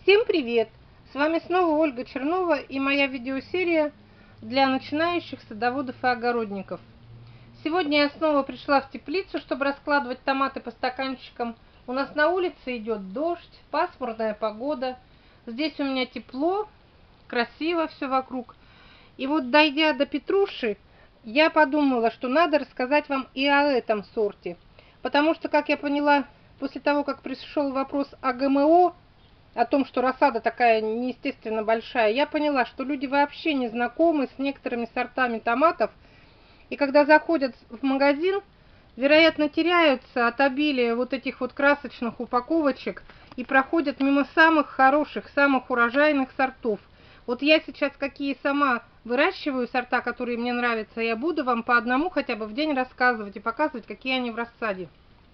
Всем привет! С вами снова Ольга Чернова и моя видеосерия для начинающих садоводов и огородников. Сегодня я снова пришла в теплицу, чтобы раскладывать томаты по стаканчикам. У нас на улице идет дождь, пасмурная погода. Здесь у меня тепло, красиво все вокруг. И вот, дойдя до петруши, я подумала, что надо рассказать вам и о этом сорте. Потому что, как я поняла, после того, как пришел вопрос о ГМО, о том, что рассада такая неестественно большая, я поняла, что люди вообще не знакомы с некоторыми сортами томатов, и когда заходят в магазин, вероятно, теряются от обилия вот этих вот красочных упаковочек и проходят мимо самых хороших, самых урожайных сортов. Вот я сейчас какие сама выращиваю сорта, которые мне нравятся, я буду вам по одному хотя бы в день рассказывать и показывать, какие они в рассаде.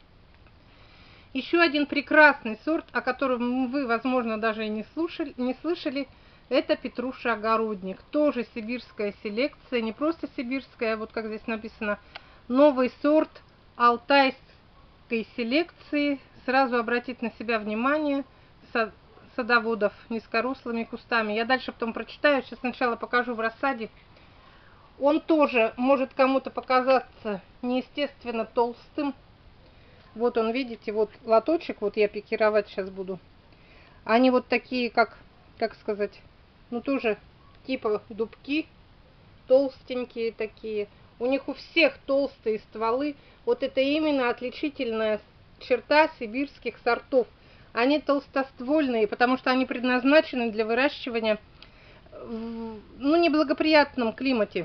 Еще один прекрасный сорт, о котором вы, возможно, даже и не слышали, это Петруша Огородник. Тоже сибирская селекция, не просто сибирская, вот как здесь написано, новый сорт алтайской селекции. Сразу обратить на себя внимание садоводов низкорослыми кустами. Я дальше потом прочитаю, сейчас сначала покажу в рассаде. Он тоже может кому-то показаться неестественно толстым. Вот он, видите, вот лоточек, вот я пикировать сейчас буду. Они вот такие, как сказать, ну тоже типа дубки, толстенькие такие. У них у всех толстые стволы. Вот это именно отличительная черта сибирских сортов. Они толстоствольные, потому что они предназначены для выращивания в неблагоприятном климате.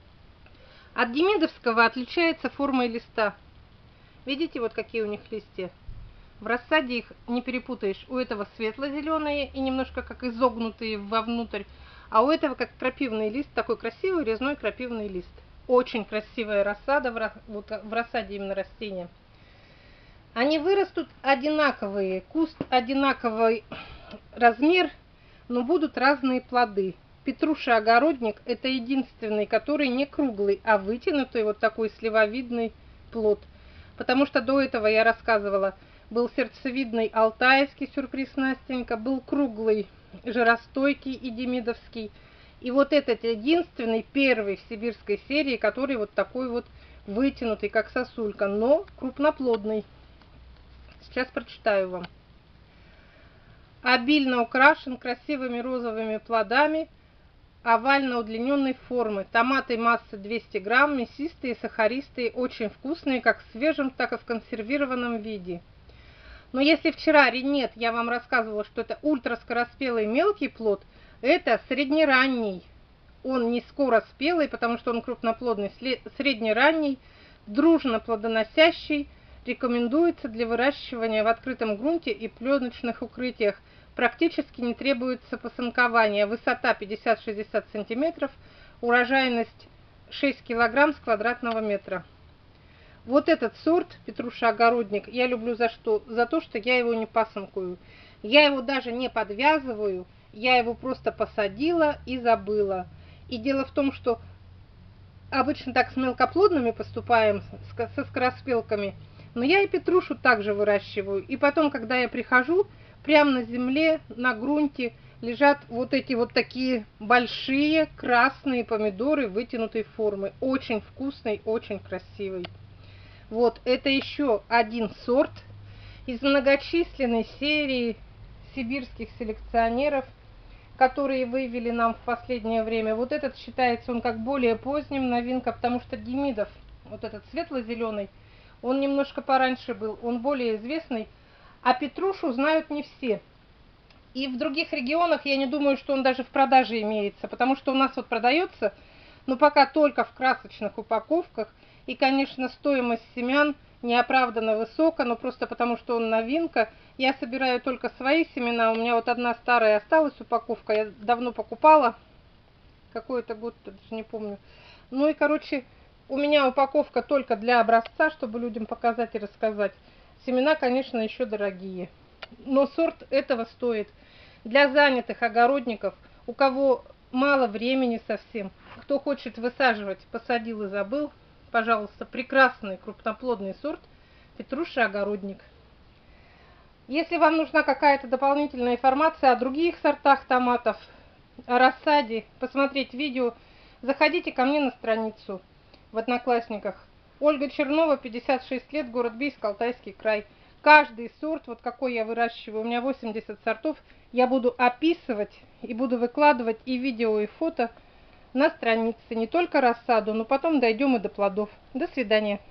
От демидовского отличается формой листа. Видите, вот какие у них листья? В рассаде их не перепутаешь. У этого светло-зеленые и немножко как изогнутые вовнутрь, а у этого как крапивный лист, такой красивый резной крапивный лист. Очень красивая рассада, в рассаде именно растения. Они вырастут одинаковые, куст одинаковый размер, но будут разные плоды. Петруша Огородник — это единственный, который не круглый, а вытянутый, вот такой сливовидный плод. Потому что до этого я рассказывала, был сердцевидный алтайский сюрприз Настенька, был круглый жиростойкий и демидовский. И вот этот единственный, первый в сибирской серии, который вот такой вот вытянутый, как сосулька, но крупноплодный. Сейчас прочитаю вам. Обильно украшен красивыми розовыми плодами овально удлиненной формы. Томаты массой 200 грамм, мясистые, сахаристые, очень вкусные, как в свежем, так и в консервированном виде. Но если вчера нет, я вам рассказывала, что это ультраскороспелый мелкий плод, это среднеранний. Он не скороспелый, потому что он крупноплодный, среднеранний, дружно плодоносящий, рекомендуется для выращивания в открытом грунте и пленочных укрытиях. Практически не требуется посынкования. Высота 50-60 см, урожайность 6 кг с квадратного метра. Вот этот сорт Петруша Огородник я люблю за что? За то, что я его не пасынкую. Я его даже не подвязываю, я его просто посадила и забыла. И дело в том, что обычно так с мелкоплодными поступаем, со скороспелками, но я и петрушу также выращиваю. И потом, когда я прихожу, прямо на земле, на грунте лежат вот эти вот такие большие красные помидоры вытянутой формы. Очень вкусный, очень красивый. Вот, это еще один сорт из многочисленной серии сибирских селекционеров, которые вывели нам в последнее время. Вот этот считается он как более поздним, новинка, потому что демидов, вот этот светло-зеленый, он немножко пораньше был, он более известный, а петрушу знают не все. И в других регионах я не думаю, что он даже в продаже имеется, потому что у нас вот продается, но пока только в красочных упаковках. И, конечно, стоимость семян неоправданно высока, но просто потому, что он новинка. Я собираю только свои семена. У меня вот одна старая осталась упаковка, я давно покупала. Какой-то год, даже не помню. Ну и, короче, у меня упаковка только для образца, чтобы людям показать и рассказать. Семена, конечно, еще дорогие. Но сорт этого стоит. Для занятых огородников, у кого мало времени совсем, кто хочет высаживать, посадил и забыл, пожалуйста, прекрасный крупноплодный сорт Петруша Огородник. Если вам нужна какая-то дополнительная информация о других сортах томатов, о рассаде, посмотреть видео, заходите ко мне на страницу в Одноклассниках. Ольга Чернова, 56 лет, город Бийск, Алтайский край. Каждый сорт, вот какой я выращиваю, у меня 80 сортов, я буду описывать и буду выкладывать и видео, и фото на странице. Не только рассаду, но потом дойдем и до плодов. До свидания.